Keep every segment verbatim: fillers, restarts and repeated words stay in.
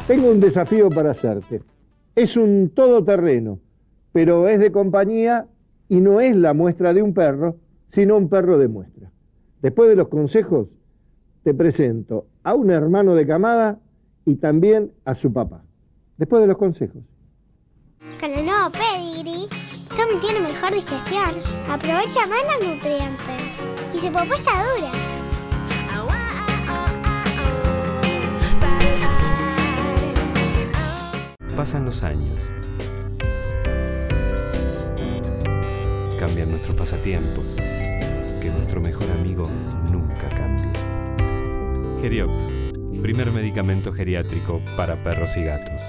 Tengo un desafío para hacerte. Es un todoterreno, pero es de compañía y no es la muestra de un perro, sino un perro de muestra. Después de los consejos, te presento a un hermano de camada y también a su papá. Después de los consejos. Con el nuevo Pedigree, Tommy tiene mejor digestión, aprovecha más los nutrientes y su popó está dura. Pasan los años. Cambian nuestros pasatiempos. Que nuestro mejor amigo nunca cambie. Geriox, primer medicamento geriátrico para perros y gatos.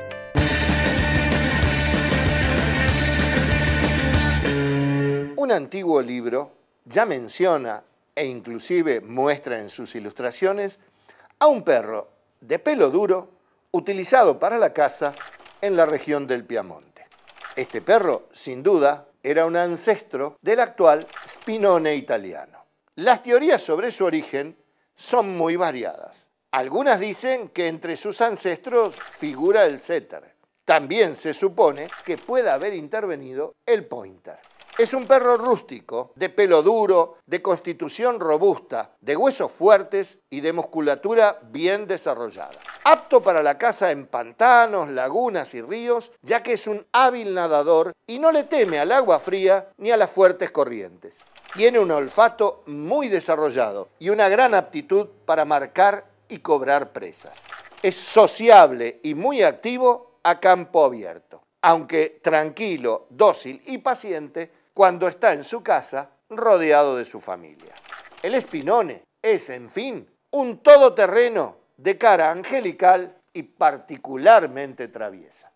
Un antiguo libro ya menciona e inclusive muestra en sus ilustraciones a un perro de pelo duro utilizado para la caza en la región del Piamonte. Este perro, sin duda, era un ancestro del actual Spinone italiano. Las teorías sobre su origen son muy variadas. Algunas dicen que entre sus ancestros figura el setter. También se supone que puede haber intervenido el pointer. Es un perro rústico, de pelo duro, de constitución robusta, de huesos fuertes y de musculatura bien desarrollada. Apto para la caza en pantanos, lagunas y ríos, ya que es un hábil nadador y no le teme al agua fría ni a las fuertes corrientes. Tiene un olfato muy desarrollado y una gran aptitud para marcar y cobrar presas. Es sociable y muy activo a campo abierto, aunque tranquilo, dócil y paciente cuando está en su casa rodeado de su familia. El Spinone es, en fin, un todoterreno de cara angelical y particularmente traviesa.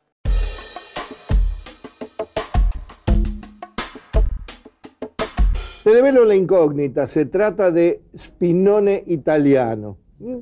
Te develo la incógnita, se trata de Spinone italiano.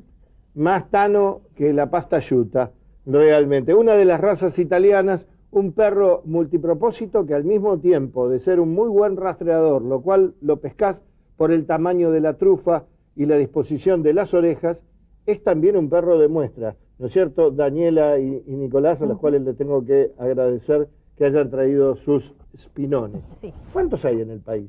Más tano que la pasta asciutta, realmente. Una de las razas italianas, un perro multipropósito que al mismo tiempo de ser un muy buen rastreador, lo cual lo pescás por el tamaño de la trufa y la disposición de las orejas, es también un perro de muestra. ¿No es cierto, Daniela y, y Nicolás, a los cuales le tengo que agradecer que hayan traído sus Spinones? Sí. ¿Cuántos hay en el país?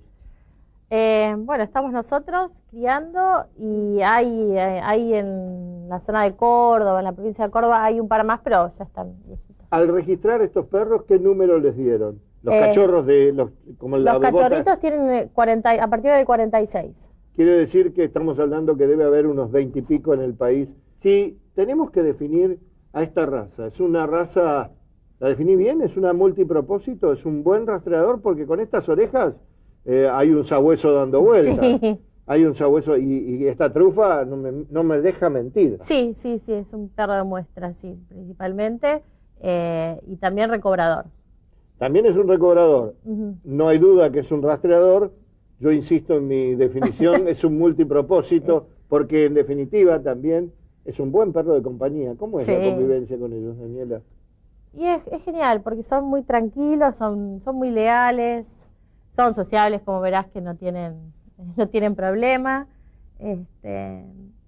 Eh, bueno, estamos nosotros criando y hay, hay en la zona de Córdoba, en la provincia de Córdoba, hay un par más, pero ya están viejitos. Al registrar estos perros, ¿qué número les dieron? Los Eh, cachorros de los como la Los bebota. cachorritos tienen cuarenta, a partir del cuarenta y seis. Quiere decir que estamos hablando que debe haber unos veinte y pico en el país. Si tenemos que definir a esta raza, es una raza, ¿la definí bien? ¿Es una multipropósito? ¿Es un buen rastreador? Porque con estas orejas eh, hay un sabueso dando vueltas. Sí. Hay un sabueso y, y esta trufa no me, no me deja mentir. Sí, sí, sí, es un perro de muestra, sí, principalmente, eh, y también recobrador. También es un recobrador. Uh-huh. No hay duda que es un rastreador. Yo insisto en mi definición, es un multipropósito, porque en definitiva también es un buen perro de compañía. ¿Cómo es Sí. la convivencia con ellos, Daniela? Y es, es genial, porque son muy tranquilos, son, son muy leales, son sociables, como verás que no tienen, no tienen problema. Este,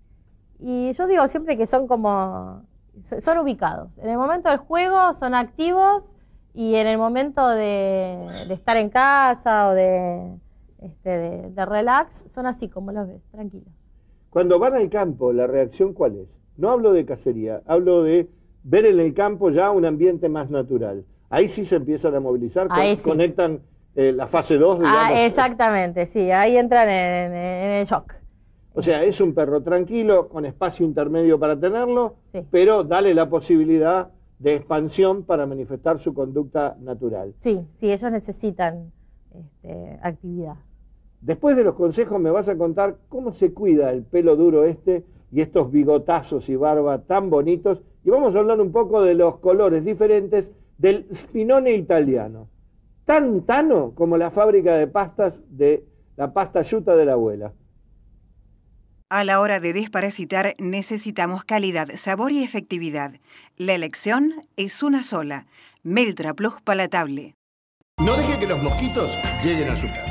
y yo digo siempre que son como, son ubicados. En el momento del juego son activos y en el momento de, de estar en casa o de, este, de, de relax, son así como los ves, tranquilos. Cuando van al campo, ¿la reacción cuál es? No hablo de cacería, hablo de ver en el campo ya un ambiente más natural. Ahí sí se empiezan a movilizar, Ahí con, sí. conectan eh, la fase dos, digamos. Ah, exactamente, sí, ahí entran en, en, en el shock. O sea, es un perro tranquilo, con espacio intermedio para tenerlo, Sí. pero dale la posibilidad de expansión para manifestar su conducta natural. Sí, sí, ellos necesitan este, actividad. Después de los consejos me vas a contar cómo se cuida el pelo duro este y estos bigotazos y barba tan bonitos. Y vamos a hablar un poco de los colores diferentes del Spinone italiano. Tan tano como la fábrica de pastas de la pasta asciutta de la abuela. A la hora de desparasitar necesitamos calidad, sabor y efectividad. La elección es una sola. Meltra Plus Palatable. No deje que los mosquitos lleguen a su casa.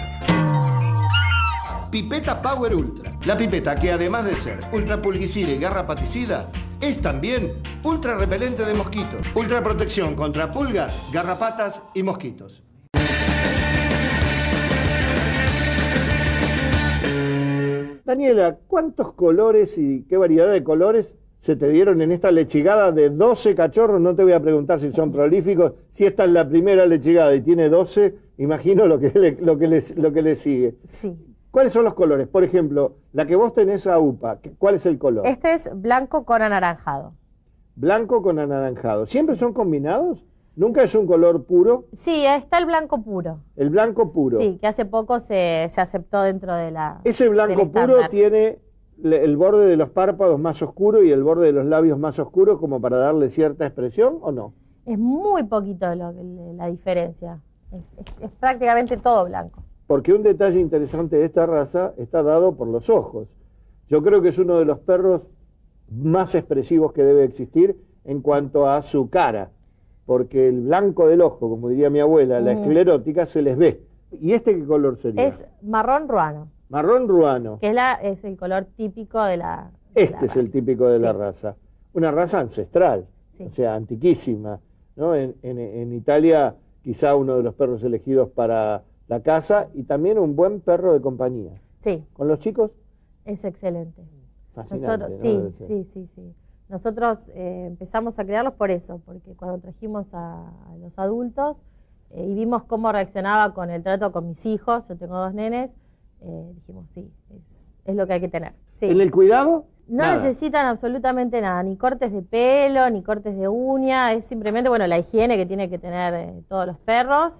Pipeta Power Ultra. La pipeta que además de ser ultrapulguicida y garrapaticida, es también ultra repelente de mosquitos. Ultra protección contra pulgas, garrapatas y mosquitos. Daniela, ¿cuántos colores y qué variedad de colores se te dieron en esta lechigada de doce cachorros? No te voy a preguntar si son prolíficos. Si esta es la primera lechigada y tiene doce, imagino lo que le, lo que le, lo que le sigue. Sí. ¿Cuáles son los colores? Por ejemplo, la que vos tenés a UPA, ¿cuál es el color? Este es blanco con anaranjado. Blanco con anaranjado. ¿Siempre son combinados? ¿Nunca es un color puro? Sí, está el blanco puro. El blanco puro. Sí, que hace poco se, se aceptó dentro de la... Ese blanco puro tiene el borde de los párpados más oscuro y el borde de los labios más oscuro como para darle cierta expresión, ¿o no? Es muy poquito lo, la diferencia. Es, es, es prácticamente todo blanco. Porque un detalle interesante de esta raza está dado por los ojos. Yo creo que es uno de los perros más expresivos que debe existir en cuanto a su cara. Porque el blanco del ojo, como diría mi abuela, mm. la esclerótica, se les ve. ¿Y este qué color sería? Es marrón ruano. Marrón ruano. Que es, la, es el color típico de la Este de la es el típico de sí. la raza. Una raza ancestral, sí. o sea, antiquísima, ¿no? En, en, en Italia, quizá uno de los perros elegidos para la caza y también un buen perro de compañía. Sí. ¿Con los chicos? Es excelente. Fascinante, Nosotros, ¿no? sí, sí, sí, sí. Nosotros eh, empezamos a criarlos por eso, porque cuando trajimos a, a los adultos eh, y vimos cómo reaccionaba con el trato con mis hijos, yo tengo dos nenes, eh, dijimos sí, es, es lo que hay que tener. Sí. ¿En el cuidado? No Nada. necesitan absolutamente nada, ni cortes de pelo, ni cortes de uña, es simplemente, bueno, la higiene que tienen que tener eh, todos los perros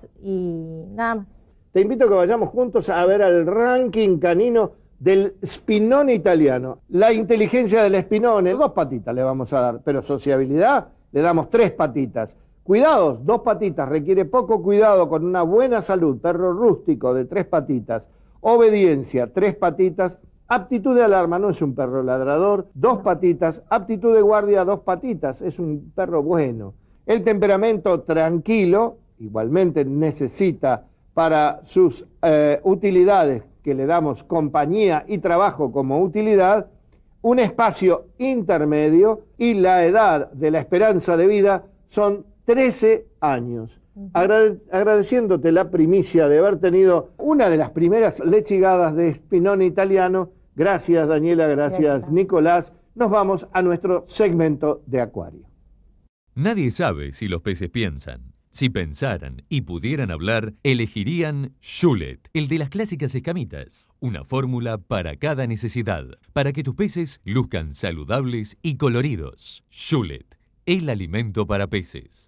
y nada más. Te invito a que vayamos juntos a ver al ranking canino del Spinone italiano. La inteligencia del Spinone, dos patitas le vamos a dar, pero sociabilidad le damos tres patitas. Cuidados, dos patitas, requiere poco cuidado con una buena salud, perro rústico de tres patitas. Obediencia, tres patitas. Aptitud de alarma, no es un perro ladrador, dos patitas. Aptitud de guardia, dos patitas, es un perro bueno. El temperamento tranquilo, igualmente necesita para sus eh, utilidades, que le damos compañía y trabajo como utilidad, un espacio intermedio y la edad de la esperanza de vida son trece años. Uh-huh. Agrade- agradeciéndote la primicia de haber tenido una de las primeras lechigadas de Spinone italiano. Gracias, Daniela, gracias, gracias, Nicolás. Nos vamos a nuestro segmento de acuario. Nadie sabe si los peces piensan. Si pensaran y pudieran hablar, elegirían Schulet, el de las clásicas escamitas. Una fórmula para cada necesidad, para que tus peces luzcan saludables y coloridos. Schulet, el alimento para peces.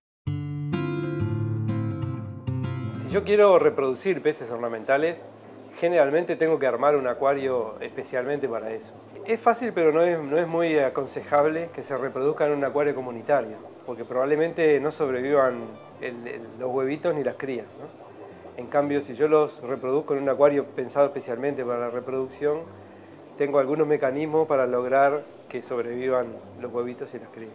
Si yo quiero reproducir peces ornamentales, generalmente tengo que armar un acuario especialmente para eso. Es fácil, pero no es, no es muy aconsejable que se reproduzcan en un acuario comunitario, porque probablemente no sobrevivan el, el, los huevitos ni las crías, ¿no? En cambio, si yo los reproduzco en un acuario pensado especialmente para la reproducción, tengo algunos mecanismos para lograr que sobrevivan los huevitos y las crías.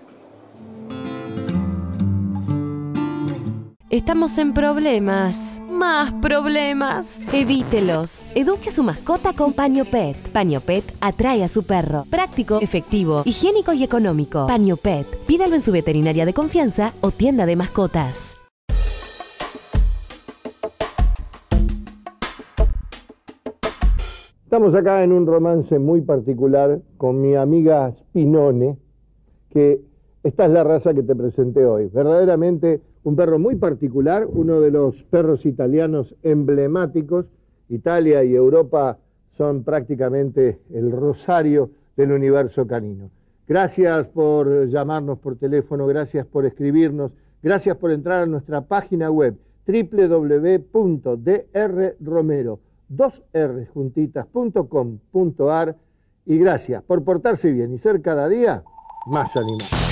Estamos en problemas. Más problemas. Evítelos. Eduque a su mascota con Paño Pet. Paño Pet atrae a su perro. Práctico, efectivo, higiénico y económico. Paño Pet. Pídalo en su veterinaria de confianza o tienda de mascotas. Estamos acá en un romance muy particular con mi amiga Spinone, que esta es la raza que te presenté hoy. Verdaderamente un perro muy particular, uno de los perros italianos emblemáticos. Italia y Europa son prácticamente el rosario del universo canino. Gracias por llamarnos por teléfono, gracias por escribirnos, gracias por entrar a nuestra página web doble u doble u doble u punto d r romero dos r juntitas punto com punto a r y gracias por portarse bien y ser cada día más animado.